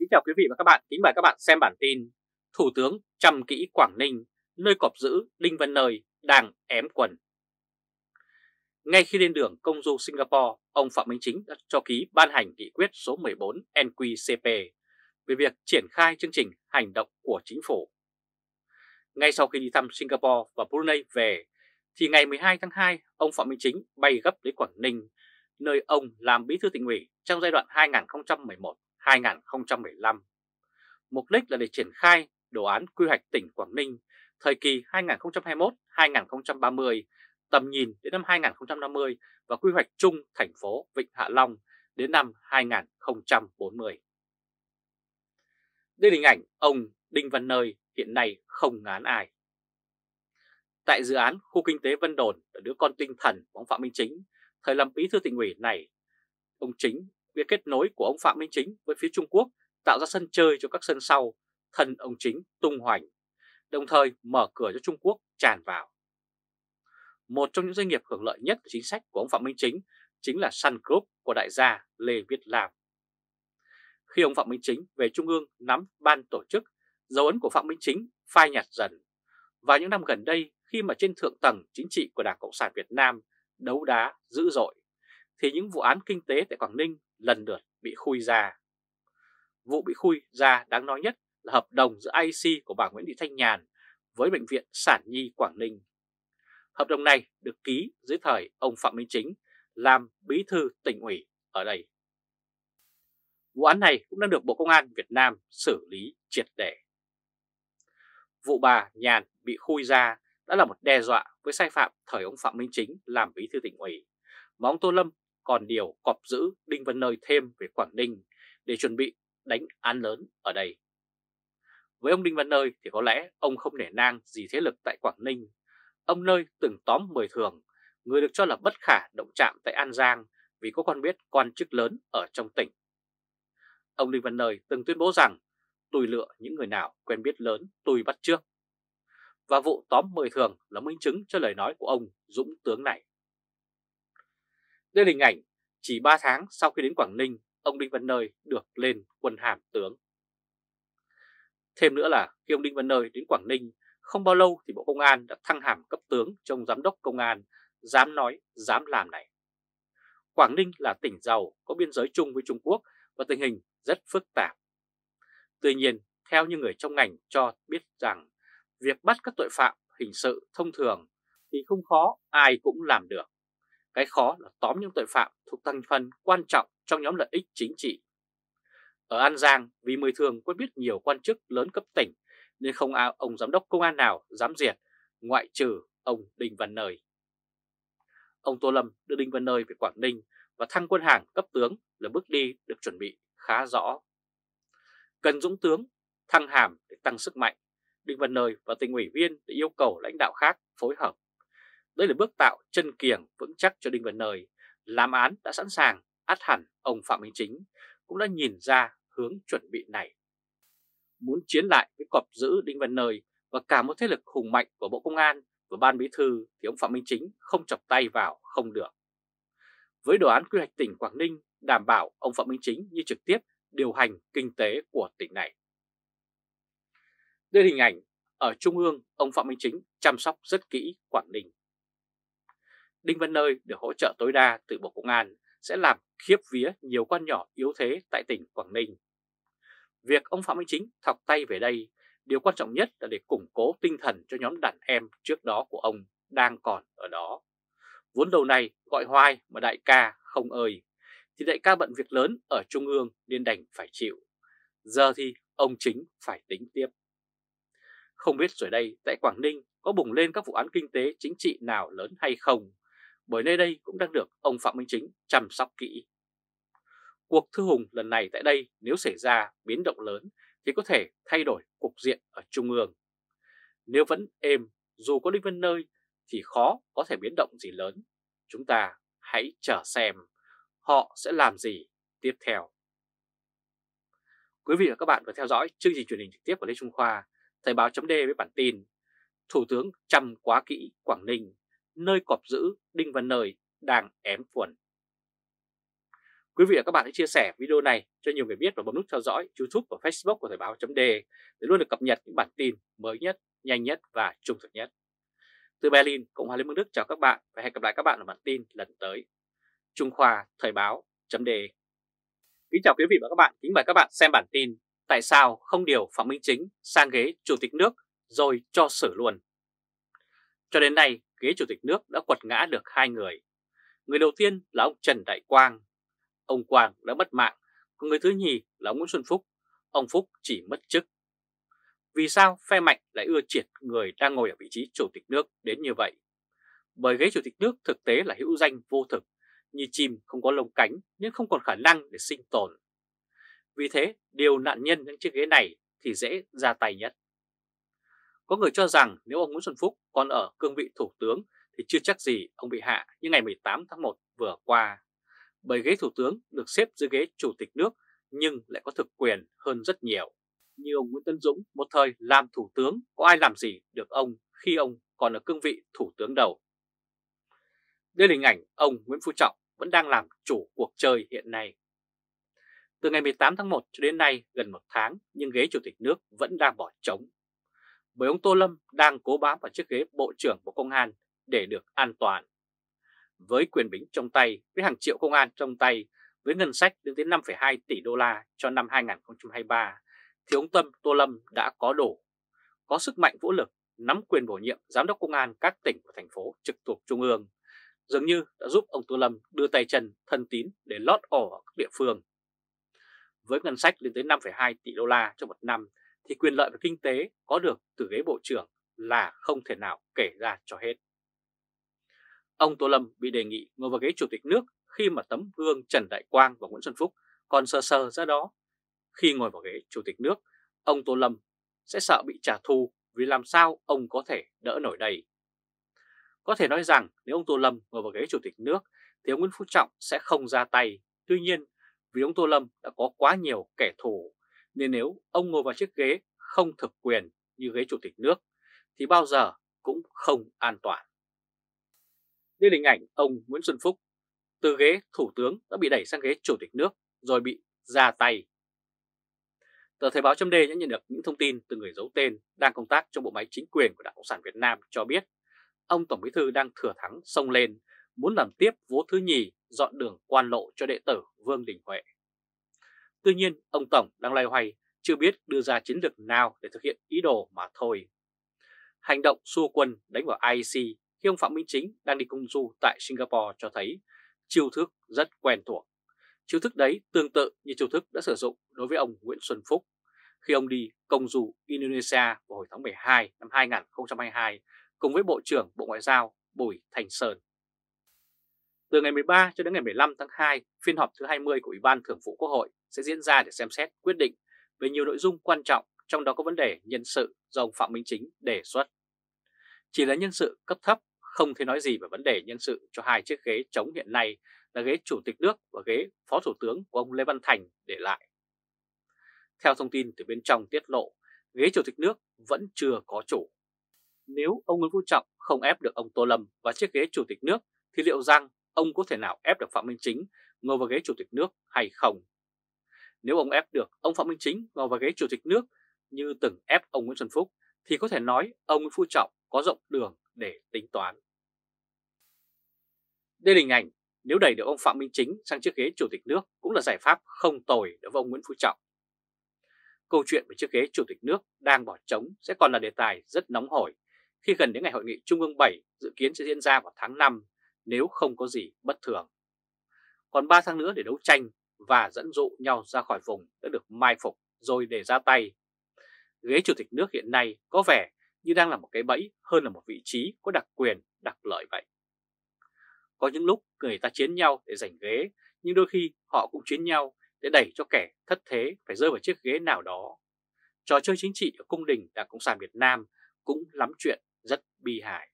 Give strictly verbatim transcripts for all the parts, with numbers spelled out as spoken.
chào quý vị và các bạn, kính mời các bạn xem bản tin Thủ tướng chăm kỹ Quảng Ninh, nơi cọp giữ Đinh Văn Nơi đang ém quần. Ngay khi lên đường công du Singapore, ông Phạm Minh Chính đã cho ký ban hành nghị quyết số mười bốn N Q C P về việc triển khai chương trình hành động của chính phủ. Ngay sau khi đi thăm Singapore và Brunei về, thì ngày mười hai tháng hai, ông Phạm Minh Chính bay gấp đến Quảng Ninh, nơi ông làm bí thư tỉnh ủy trong giai đoạn hai nghìn không trăm mười một đến hai nghìn không trăm mười lăm. Mục đích là để triển khai đồ án quy hoạch tỉnh Quảng Ninh thời kỳ hai nghìn không trăm hai mươi mốt đến hai nghìn không trăm ba mươi, tầm nhìn đến năm hai nghìn không trăm năm mươi và quy hoạch chung thành phố Vịnh Hạ Long đến năm hai nghìn không trăm bốn mươi. Đây là hình ảnh ông Đinh Văn Nơi hiện nay không ngán ai. Tại dự án khu kinh tế Vân Đồn là đứa con tinh thần của ông Phạm Minh Chính, thời làm bí thư tỉnh ủy này, ông Chính việc kết nối của ông Phạm Minh Chính với phía Trung Quốc tạo ra sân chơi cho các sân sau, thân ông Chính tung hoành, đồng thời mở cửa cho Trung Quốc tràn vào. Một trong những doanh nghiệp hưởng lợi nhất từ chính sách của ông Phạm Minh Chính chính là Sun Group của đại gia Lê Viết Lam. Khi ông Phạm Minh Chính về Trung ương nắm ban tổ chức, dấu ấn của Phạm Minh Chính phai nhạt dần. Và những năm gần đây, khi mà trên thượng tầng chính trị của Đảng Cộng sản Việt Nam đấu đá dữ dội, thì những vụ án kinh tế tại Quảng Ninh lần lượt bị khui ra. Vụ bị khui ra đáng nói nhất là hợp đồng giữa I C của bà Nguyễn Thị Thanh Nhàn với Bệnh viện Sản Nhi Quảng Ninh. Hợp đồng này được ký dưới thời ông Phạm Minh Chính làm bí thư tỉnh ủy ở đây. Vụ án này cũng đang được Bộ Công an Việt Nam xử lý triệt để. Vụ bà Nhàn bị khui ra đã là một đe dọa với sai phạm thời ông Phạm Minh Chính làm bí thư tỉnh ủy, mà ông Tô Lâm còn điều cọp giữ Đinh Văn Nơi thêm về Quảng Ninh để chuẩn bị đánh án lớn ở đây. Với ông Đinh Văn Nơi thì có lẽ ông không nể nang gì thế lực tại Quảng Ninh. Ông Nơi từng tóm mười thường, người được cho là bất khả động chạm tại An Giang vì có quen biết quan chức lớn ở trong tỉnh. Ông Đinh Văn Nơi từng tuyên bố rằng tôi lựa những người nào quen biết lớn tôi bắt trước. Và vụ tóm mười thường là minh chứng cho lời nói của ông Dũng tướng này. Đây là hình ảnh chỉ ba tháng sau khi đến Quảng Ninh, ông Đinh Văn Nơi được lên quân hàm tướng. Thêm nữa là khi ông Đinh Văn Nơi đến Quảng Ninh, không bao lâu thì Bộ Công an đã thăng hàm cấp tướng cho ông Giám đốc Công an dám nói, dám làm này. Quảng Ninh là tỉnh giàu, có biên giới chung với Trung Quốc và tình hình rất phức tạp. Tuy nhiên, theo như người trong ngành cho biết rằng, việc bắt các tội phạm hình sự thông thường thì không khó, ai cũng làm được. Cái khó là tóm những tội phạm thuộc thành phần quan trọng trong nhóm lợi ích chính trị. Ở An Giang, vì mười thường quen biết nhiều quan chức lớn cấp tỉnh nên không ai ông giám đốc công an nào dám diệt, ngoại trừ ông Đinh Văn Nơi. Ông Tô Lâm đưa Đinh Văn Nơi về Quảng Ninh và thăng quân hàm cấp tướng là bước đi được chuẩn bị khá rõ. Cần dũng tướng, thăng hàm để tăng sức mạnh, Đinh Văn Nơi và tỉnh ủy viên để yêu cầu lãnh đạo khác phối hợp. Đây là bước tạo chân kiềng vững chắc cho Đinh Văn Nơi. Làm án đã sẵn sàng, ắt hẳn ông Phạm Minh Chính cũng đã nhìn ra hướng chuẩn bị này. Muốn chiến lại với cọp giữ Đinh Văn Nơi và cả một thế lực hùng mạnh của Bộ Công an và Ban Bí thư thì ông Phạm Minh Chính không chọc tay vào không được. Với đồ án quy hoạch tỉnh Quảng Ninh đảm bảo ông Phạm Minh Chính như trực tiếp điều hành kinh tế của tỉnh này. Đây là hình ảnh ở Trung ương, ông Phạm Minh Chính chăm sóc rất kỹ Quảng Ninh. Đinh Văn Nơi được hỗ trợ tối đa từ Bộ Công an sẽ làm khiếp vía nhiều quan nhỏ yếu thế tại tỉnh Quảng Ninh. Việc ông Phạm Minh Chính thọc tay về đây, điều quan trọng nhất là để củng cố tinh thần cho nhóm đàn em trước đó của ông đang còn ở đó. Vốn đầu này gọi hoài mà đại ca không ơi, thì đại ca bận việc lớn ở Trung ương nên đành phải chịu. Giờ thì ông Chính phải tính tiếp. Không biết rồi đây tại Quảng Ninh có bùng lên các vụ án kinh tế chính trị nào lớn hay không, bởi nơi đây cũng đang được ông Phạm Minh Chính chăm sóc kỹ. Cuộc thư hùng lần này tại đây nếu xảy ra biến động lớn thì có thể thay đổi cục diện ở Trung ương. Nếu vẫn êm, dù có Đinh Văn Nơi thì khó có thể biến động gì lớn. Chúng ta hãy chờ xem họ sẽ làm gì tiếp theo. Quý vị và các bạn vừa theo dõi chương trình truyền hình trực tiếp của Lê Trung Khoa, Thời báo chấm với bản tin Thủ tướng chăm quá kỹ Quảng Ninh, nơi cọp giữ Đinh Văn Nơi đang ém quần. Quý vị và các bạn hãy chia sẻ video này cho nhiều người biết và bấm nút theo dõi YouTube và Facebook của Thời báo chấm de để luôn được cập nhật những bản tin mới nhất, nhanh nhất và trung thực nhất. Từ Berlin, Cộng hòa Liên bang Đức chào các bạn và hẹn gặp lại các bạn ở bản tin lần tới. Trung Khoa Thời báo chấm de. Kính chào quý vị và các bạn, kính mời các bạn xem bản tin tại sao không điều Phạm Minh Chính sang ghế Chủ tịch nước rồi cho xử luôn. Cho đến nay, ghế Chủ tịch nước đã quật ngã được hai người. Người đầu tiên là ông Trần Đại Quang. Ông Quang đã mất mạng, còn người thứ nhì là ông Nguyễn Xuân Phúc. Ông Phúc chỉ mất chức. Vì sao phe mạnh lại ưa triệt người đang ngồi ở vị trí Chủ tịch nước đến như vậy? Bởi ghế Chủ tịch nước thực tế là hữu danh vô thực, như chim không có lông cánh nhưng không còn khả năng để sinh tồn. Vì thế, điều nạn nhân trên chiếc ghế này thì dễ ra tay nhất. Có người cho rằng nếu ông Nguyễn Xuân Phúc còn ở cương vị thủ tướng thì chưa chắc gì ông bị hạ như ngày mười tám tháng một vừa qua. Bởi ghế thủ tướng được xếp dưới ghế Chủ tịch nước nhưng lại có thực quyền hơn rất nhiều. Như ông Nguyễn Tấn Dũng một thời làm thủ tướng, có ai làm gì được ông khi ông còn ở cương vị thủ tướng đầu. Đây là hình ảnh ông Nguyễn Phú Trọng vẫn đang làm chủ cuộc chơi hiện nay. Từ ngày mười tám tháng một cho đến nay gần một tháng nhưng ghế Chủ tịch nước vẫn đang bỏ trống. Bởi ông Tô Lâm đang cố bám vào chiếc ghế Bộ trưởng Bộ Công an để được an toàn. Với quyền bính trong tay, với hàng triệu công an trong tay, với ngân sách lên tới năm phẩy hai tỷ đô la cho năm hai nghìn không trăm hai mươi ba, thì ông Tâm Tô Lâm đã có đủ, có sức mạnh vũ lực, nắm quyền bổ nhiệm giám đốc công an các tỉnh và thành phố trực thuộc trung ương, dường như đã giúp ông Tô Lâm đưa tay chân thân tín để lót ổ ở các địa phương. Với ngân sách lên tới năm phẩy hai tỷ đô la cho một năm, thì quyền lợi về kinh tế có được từ ghế bộ trưởng là không thể nào kể ra cho hết. Ông Tô Lâm bị đề nghị ngồi vào ghế Chủ tịch nước khi mà tấm gương Trần Đại Quang và Nguyễn Xuân Phúc còn sờ sờ ra đó. Khi ngồi vào ghế Chủ tịch nước, ông Tô Lâm sẽ sợ bị trả thù vì làm sao ông có thể đỡ nổi đây. Có thể nói rằng nếu ông Tô Lâm ngồi vào ghế Chủ tịch nước thì ông Nguyễn Phú Trọng sẽ không ra tay. Tuy nhiên, vì ông Tô Lâm đã có quá nhiều kẻ thù, nên nếu ông ngồi vào chiếc ghế không thực quyền như ghế Chủ tịch nước thì bao giờ cũng không an toàn. Đây là hình ảnh ông Nguyễn Xuân Phúc từ ghế thủ tướng đã bị đẩy sang ghế Chủ tịch nước rồi bị ra tay. Tờ Thời báo chấm de đã nhận được những thông tin từ người giấu tên đang công tác trong bộ máy chính quyền của Đảng Cộng sản Việt Nam cho biết ông Tổng Bí thư đang thừa thắng xông lên, muốn làm tiếp vố thứ nhì dọn đường quan lộ cho đệ tử Vương Đình Huệ. Tuy nhiên, ông Tổng đang loay hoay chưa biết đưa ra chiến lược nào để thực hiện ý đồ mà thôi. Hành động xua quân đánh vào i e xê khi ông Phạm Minh Chính đang đi công du tại Singapore cho thấy chiêu thức rất quen thuộc. Chiêu thức đấy tương tự như chiêu thức đã sử dụng đối với ông Nguyễn Xuân Phúc khi ông đi công du Indonesia vào hồi tháng mười hai năm hai nghìn không trăm hai mươi hai cùng với Bộ trưởng Bộ Ngoại giao Bùi Thanh Sơn. Từ ngày mười ba cho đến ngày mười lăm tháng hai, phiên họp thứ hai mươi của Ủy ban Thường vụ Quốc hội sẽ diễn ra để xem xét quyết định về nhiều nội dung quan trọng, trong đó có vấn đề nhân sự do ông Phạm Minh Chính đề xuất. Chỉ là nhân sự cấp thấp, không thể nói gì về vấn đề nhân sự cho hai chiếc ghế trống hiện nay là ghế Chủ tịch nước và ghế Phó Thủ tướng của ông Lê Văn Thành để lại. Theo thông tin từ bên trong tiết lộ, ghế Chủ tịch nước vẫn chưa có chủ. Nếu ông Nguyễn Phú Trọng không ép được ông Tô Lâm vào chiếc ghế Chủ tịch nước thì liệu rằng ông có thể nào ép được Phạm Minh Chính ngồi vào ghế Chủ tịch nước hay không? Nếu ông ép được ông Phạm Minh Chính ngồi vào ghế Chủ tịch nước như từng ép ông Nguyễn Xuân Phúc thì có thể nói ông Nguyễn Phú Trọng có rộng đường để tính toán. Đây là hình ảnh nếu đẩy được ông Phạm Minh Chính sang chiếc ghế Chủ tịch nước cũng là giải pháp không tồi đối với ông Nguyễn Phú Trọng. Câu chuyện về chiếc ghế Chủ tịch nước đang bỏ trống sẽ còn là đề tài rất nóng hổi khi gần đến ngày Hội nghị Trung ương bảy dự kiến sẽ diễn ra vào tháng năm nếu không có gì bất thường. Còn ba tháng nữa để đấu tranh và dẫn dụ nhau ra khỏi vùng đã được mai phục rồi để ra tay. Ghế Chủ tịch nước hiện nay có vẻ như đang là một cái bẫy hơn là một vị trí có đặc quyền, đặc lợi vậy. Có những lúc người ta chiến nhau để giành ghế, nhưng đôi khi họ cũng chiến nhau để đẩy cho kẻ thất thế phải rơi vào chiếc ghế nào đó. Trò chơi chính trị ở cung đình Đảng Cộng sản Việt Nam cũng lắm chuyện rất bi hài.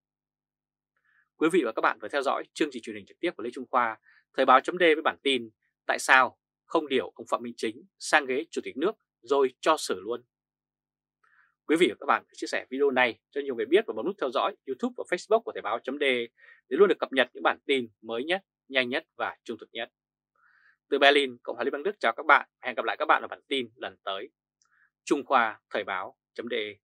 Quý vị và các bạn vừa theo dõi chương trình truyền hình trực tiếp của Lê Trung Khoa, Thời báo chấm de với bản tin tại sao không điều ông Phạm Minh Chính sang ghế Chủ tịch nước rồi cho xử luôn. Quý vị và các bạn hãy chia sẻ video này cho nhiều người biết và bấm nút theo dõi YouTube và Facebook của Thời báo chấm de để luôn được cập nhật những bản tin mới nhất, nhanh nhất và trung thực nhất. Từ Berlin, Cộng hòa Liên bang Đức chào các bạn. Hẹn gặp lại các bạn ở bản tin lần tới. Trung Khoa Thời báo.de